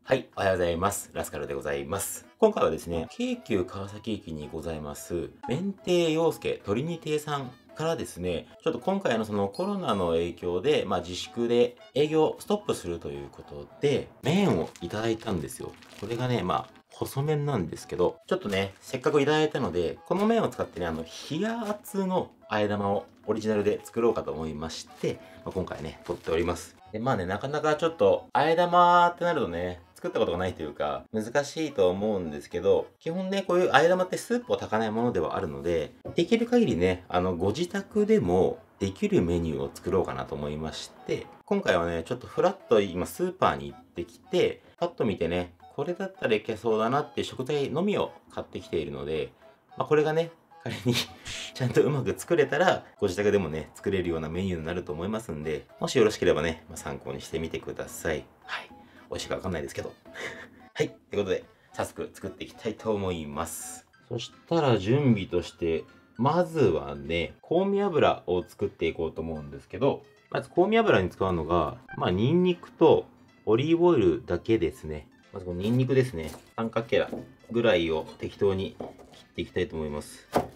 はい、おはようございます。ラスカルでございます。今回はですね、京急川崎駅にございます、弁亭陽介トリニティさんからですね、ちょっと今回のそのコロナの影響で、自粛で営業ストップするということで、麺をいただいたんですよ。これがね、細麺なんですけど、ちょっとね、せっかくいただいたので、この麺を使ってね、冷圧の和え玉をオリジナルで作ろうかと思いまして、今回ね、撮っております。で、なかなかちょっと、和え玉ってなるとね、作ったことがないというか、難しいと思うんですけど、基本ね、こういう和え玉ってスープを炊かないものではあるので、できる限りね、ご自宅でもできるメニューを作ろうかなと思いまして、今回はね、ちょっとフラッと今スーパーに行ってきて、パッと見てね、これだったらいけそうだなっていう食材のみを買ってきているので、これがね、仮にちゃんとうまく作れたら、ご自宅でもね、作れるようなメニューになると思いますんで、もしよろしければね、参考にしてみてください。はい。美味しいかわかんないですけど。はい。ということで、早速作っていきたいと思います。そしたら準備として、まずはね、香味油を作っていこうと思うんですけど、まず香味油に使うのが、ニンニクとオリーブオイルだけですね。まずこのニンニクですね。三角形ぐらいを適当に切っていきたいと思います。よ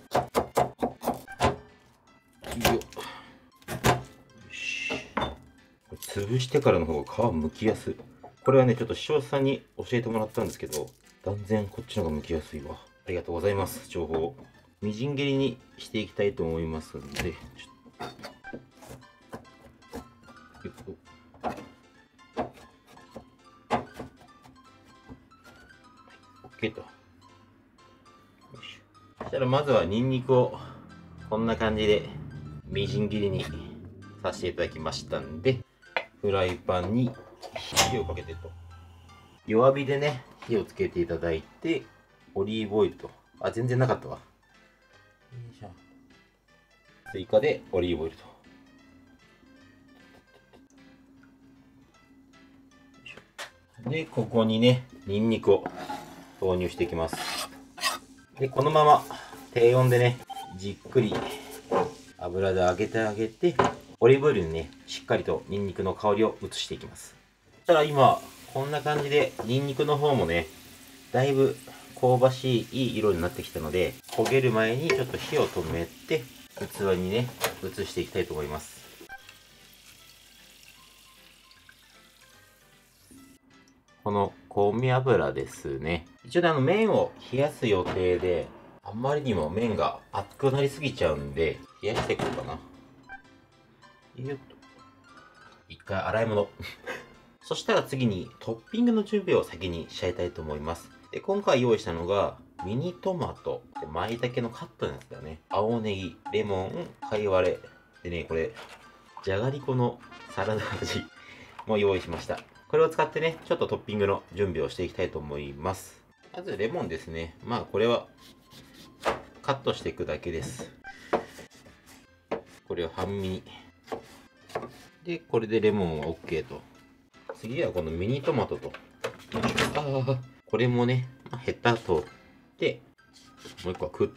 し。潰してからの方が皮むきやすい。これはね、ちょっと視聴者さんに教えてもらったんですけど、断然こっちの方が剥きやすいわ。ありがとうございます、情報を。みじん切りにしていきたいと思いますので、OK と。そしたらまずはニンニクをこんな感じでみじん切りにさせていただきましたんで、フライパンに火をかけてと。弱火でね、火をつけていただいて、オリーブオイルと。全然なかったわ。追加でオリーブオイルと。で、ここにね、ニンニクを投入していきます。で、このまま低温でね、じっくり油で揚げてあげて、オリーブオイルにね、しっかりとニンニクの香りを移していきます。そしたら今、こんな感じでニンニクの方もね、だいぶ香ばしいいい色になってきたので、焦げる前にちょっと火を止めて、器にね、移していきたいと思います。この香味油ですね。一応ね、麺を冷やす予定で、あんまりにも麺が熱くなりすぎちゃうんで、冷やしていこうかな。よっと。一回洗い物。そしたら次にトッピングの準備を先にしちゃいたいと思います。で、今回用意したのが、ミニトマト、舞茸のカットのやつだよね。青ネギ、レモン、貝割れ。でね、これ、じゃがりこのサラダ味も用意しました。これを使ってね、ちょっとトッピングの準備をしていきたいと思います。まずレモンですね。これはカットしていくだけです。これを半身に。で、これでレモンは OK と。次はこのミニトマトと。これもね、ヘタ取って、もう一個は食って、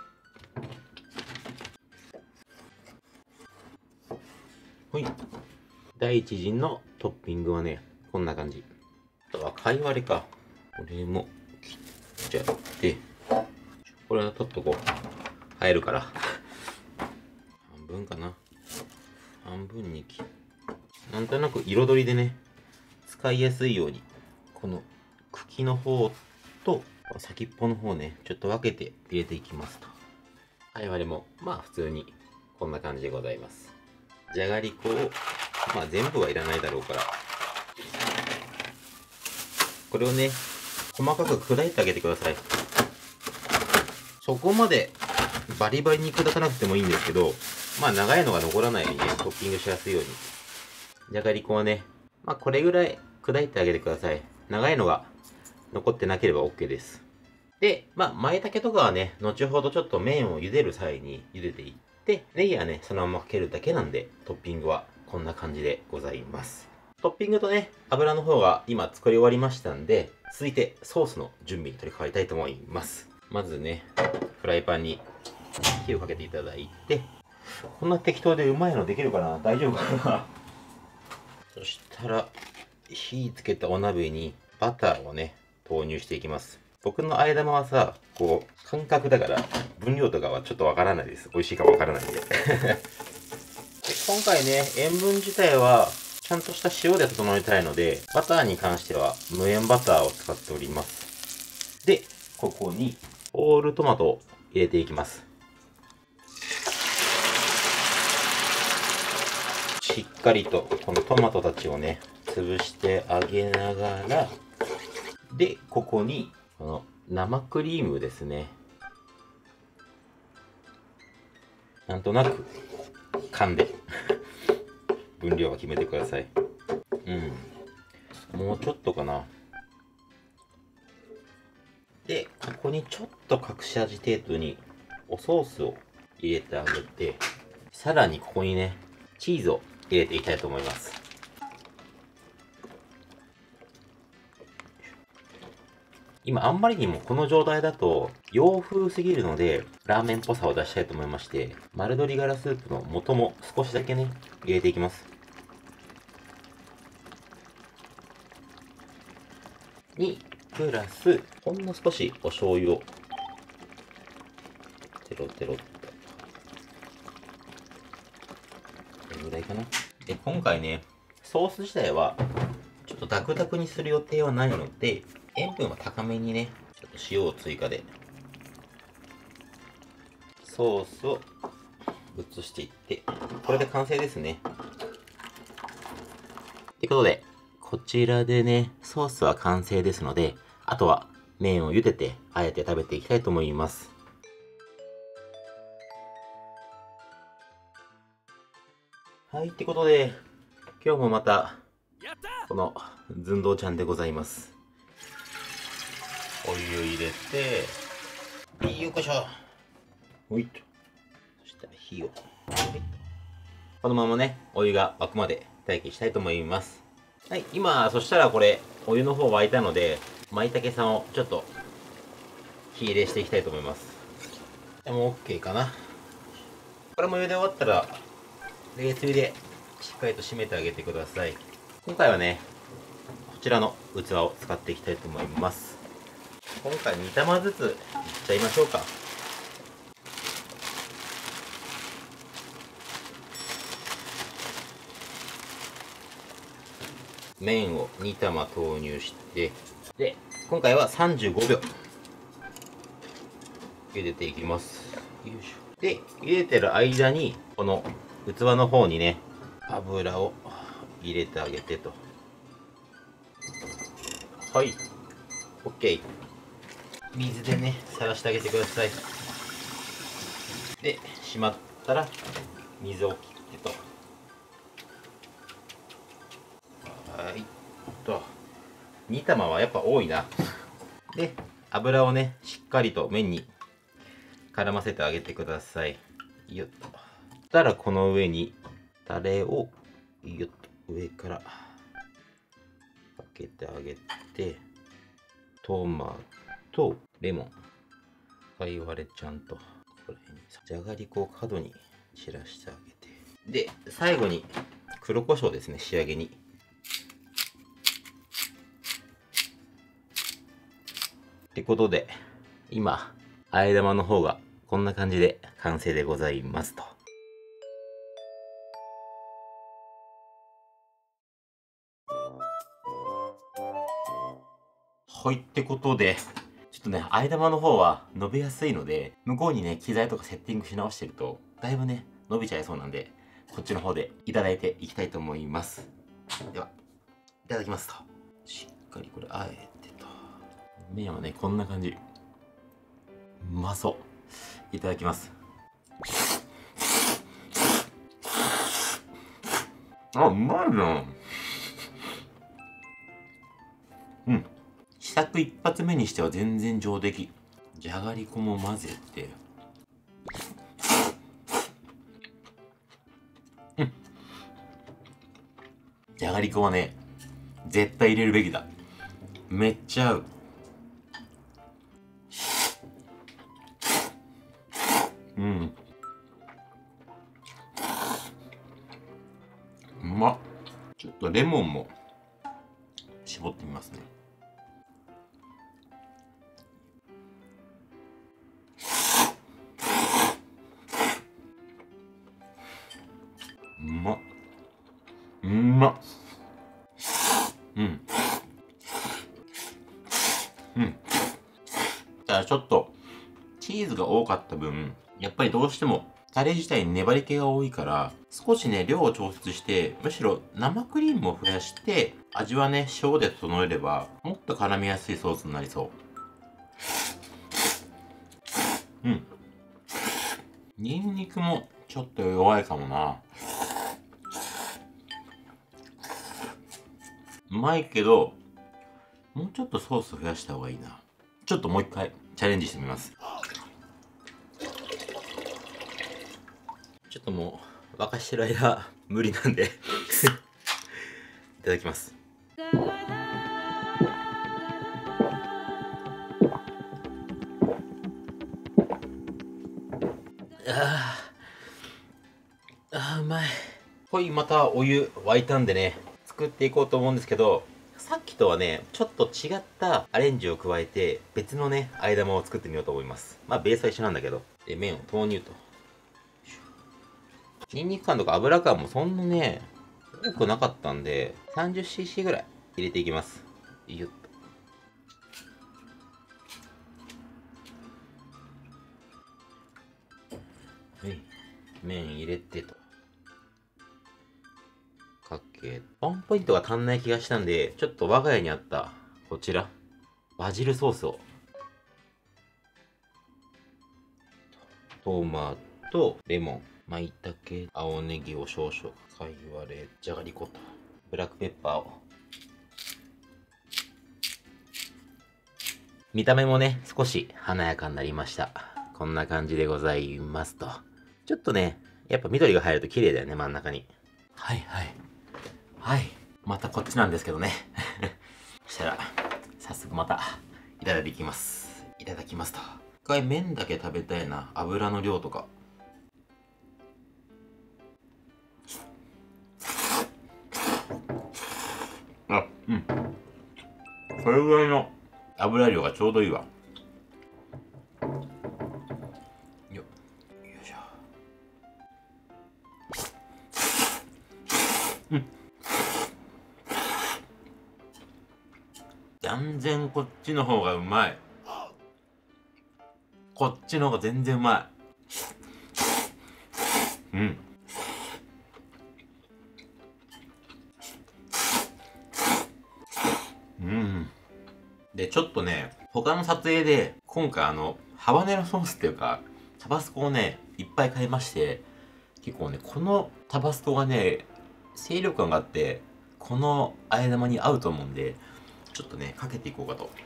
ほい。第一陣のトッピングはね、こんな感じ。あとは貝割れか。これも切っちゃって、これは取っとこう。入るから。半分かな。半分に切って、なんとなく彩りでね、使いやすいように、この茎の方と先っぽの方ね、ちょっと分けて入れていきますと。貝割れも、普通にこんな感じでございます。じゃがりこを、全部はいらないだろうから、これをね、細かく砕いてあげてください。そこまでバリバリに砕かなくてもいいんですけど、長いのが残らないようにね、トッピングしやすいように。じゃがりこはね、これぐらい砕いてあげてください。長いのが残ってなければ OK です。で、舞茸とかはね、後ほどちょっと麺を茹でる際に茹でていって、ネギはね、そのままかけるだけなんで、トッピングはこんな感じでございます。トッピングとね、油の方が今作り終わりましたんで、続いてソースの準備に取り掛かりたいと思います。まずね、フライパンに火をかけていただいて、こんな適当でうまいのできるかな？大丈夫かな？そしたら、火つけたお鍋にバターをね、投入していきます。僕のあえ玉はさ、こう、感覚だから、分量とかはちょっとわからないです。美味しいかもわからないんで。で今回ね、塩分自体は、ちゃんとした塩で整えたいので、バターに関しては無塩バターを使っております。で、ここに、ホールトマトを入れていきます。しっかりとこのトマトたちをね、潰してあげながら、で、ここに、この生クリームですね。なんとなく、勘で、分量は決めてください。もうちょっとかな。で、ここにちょっと隠し味程度に、おソースを入れてあげて、さらにここにね、チーズを入れていきたいと思います。今あんまりにもこの状態だと洋風すぎるのでラーメンっぽさを出したいと思いまして、丸鶏ガラスープの素も少しだけね、入れていきます。に、プラス、ほんの少しお醤油をテロテロっと。これぐらいかな。で、今回ね、ソース自体はちょっとダクダクにする予定はないので、塩分は高めにね、ちょっと塩を追加で、ソースを移していって、これで完成ですね。ということで、こちらでね、ソースは完成ですので、あとは麺を茹でて、あえて食べていきたいと思います。はい、ってことで、今日もまた、この寸胴ちゃんでございます。お湯入れて、よっこいしょ。ほいっと。そしたら火を、このままね、お湯が沸くまで待機したいと思います。はい、今、そしたらこれ、お湯の方沸いたので、舞茸さんをちょっと、火入れしていきたいと思います。でも OK かな。これも茹で終わったら、冷水でしっかりと締めてあげてください。今回はね、こちらの器を使っていきたいと思います。今回2玉ずついっちゃいましょうか。麺を2玉投入して、で、今回は35秒茹でていきます。よいしょ。で、茹でてる間に、この器の方にね、油を入れてあげてと。はい。OK。水でね、さらしてあげてください。で、しまったら、水を切ってと。はいと。2玉はやっぱ多いな。で、油をね、しっかりと麺に絡ませてあげてください。よっと。そしたらこの上にタレをよっと上からかけてあげて、トマト、レモン、かいわれちゃんと、ここら辺にじゃがりこを角に散らしてあげて、で、最後に黒胡椒ですね、仕上げに。ってことで、今、あえ玉の方がこんな感じで完成でございますと。はい、ってことで、ちょっとね、あえ玉の方は伸びやすいので、向こうにね、機材とかセッティングし直してると、だいぶね、伸びちゃいそうなんで、こっちの方でいただいていきたいと思います。では、いただきますと。しっかりこれ、あえてと。麺はね、こんな感じ。うまそう。いただきます。あ、うまいな。うん。試作一発目にしては全然上出来。じゃがりこも混ぜて。うん。じゃがりこはね、絶対入れるべきだ。めっちゃ合う。うん。うまっ。ちょっとレモンも絞ってみますね。 まっ。うんまっ。うん。うん。ただちょっと、チーズが多かった分、やっぱりどうしても、タレ自体に粘り気が多いから、少しね、量を調節して、むしろ生クリームを増やして、味はね、塩で整えれば、もっと絡みやすいソースになりそう。うん。ニンニクもちょっと弱いかもな。うまいけど、もうちょっとソース増やした方がいいな。ちょっともう一回チャレンジしてみます。ちょっともう沸かしてる間無理なんでいただきます。うまい。ほい、またお湯沸いたんでね、作っていこうと思うんですけど、さっきとはね、ちょっと違ったアレンジを加えて、別のね、和え玉を作ってみようと思います。まあ、ベースは一緒なんだけど。で、麺を投入と。ニンニク感とか油感もそんなね、多くなかったんで、30cc ぐらい入れていきます。よっと。はい。麺入れてと。かけ。ワンポイントが足んない気がしたんで、ちょっと我が家にあった、こちら。バジルソースを。トマト、レモン、舞茸、青ネギを少々、かいわれ、じゃがりこと、ブラックペッパーを。見た目もね、少し華やかになりました。こんな感じでございますと。ちょっとね、やっぱ緑が入ると綺麗だよね、真ん中に。はいはい。はい。またこっちなんですけどね。そしたら、早速また、いただいていきます。いただきますと。一回麺だけ食べたいな。油の量とか。あ、うん。これぐらいの油量がちょうどいいわ。よいしょ。うん。断然こっちの方がうまい。こっちの方が全然うまい。うん。うん。で、ちょっとね、他の撮影で、今回ハバネロソースっていうか、タバスコをね、いっぱい買いまして、結構ね、このタバスコがね、清涼感があって、この和え玉に合うと思うんで、ちょっとね、かけていこうかと。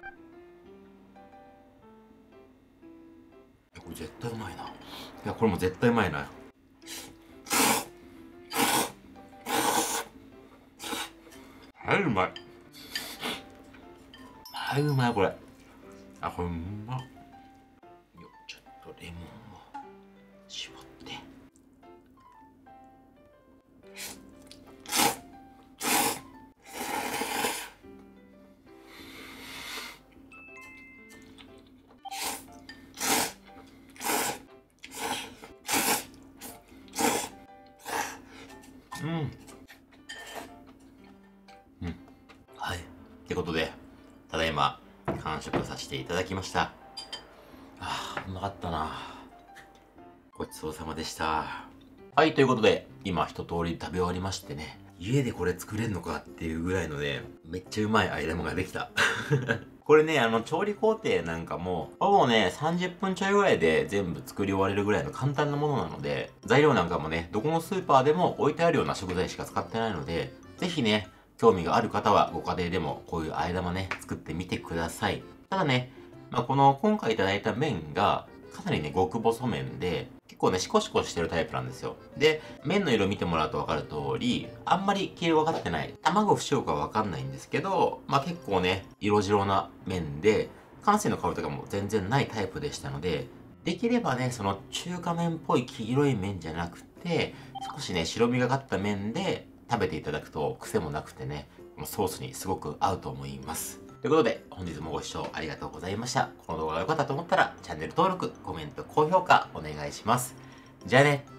これ絶対うまいな。いや、これも絶対うまいな。はい、うまい。はい、うまい、これ。あ、これうまっ。よ、ちょっとレモンを絞って。うん。うん。はい。ってことで、ただいま、完食させていただきました。うまかったな。ごちそうさまでした。はい、ということで、今一通り食べ終わりましてね、家でこれ作れんのかっていうぐらいのね、めっちゃうまい和え玉ができた。これね、調理工程なんかも、ほぼね、30分ちょいぐらいで全部作り終われるぐらいの簡単なものなので、材料なんかもね、どこのスーパーでも置いてあるような食材しか使ってないので、ぜひね、興味がある方はご家庭でもこういう和え玉ね、作ってみてください。ただね、この今回いただいた麺が、かなりね、極細麺で、結構ね、シコシコしてるタイプなんですよ。で、麺の色見てもらうとわかる通り、あんまり黄色がかってない。卵不使用かわかんないんですけど、結構ね、色白な麺で、感性の香りとかも全然ないタイプでしたので、できればね、その中華麺っぽい黄色い麺じゃなくて、少しね、白みがかった麺で食べていただくと癖もなくてね、このソースにすごく合うと思います。ということで、本日もご視聴ありがとうございました。この動画が良かったと思ったら、チャンネル登録、コメント、高評価お願いします。じゃあね。